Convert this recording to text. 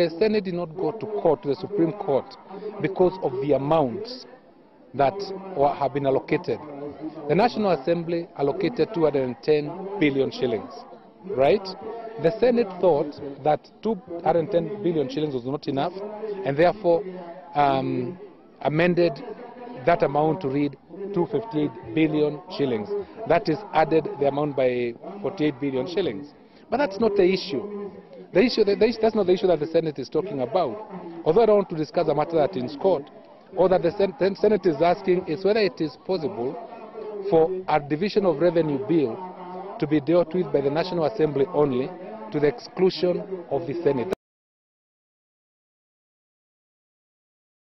the Senate did not go to court, to the Supreme Court, because of the amounts that have been allocated. The National Assembly allocated 210 billion shillings, right? The Senate thought that 210 billion shillings was not enough, and therefore amended that amount to read 258 billion shillings. That is added the amount by 48 billion shillings. But that's not the issue. That's not the issue that the Senate is talking about. Although I don't want to discuss a matter that is in court, all that the Senate is asking is whether it is possible for a division of revenue bill to be dealt with by the National Assembly only, to the exclusion of the Senate.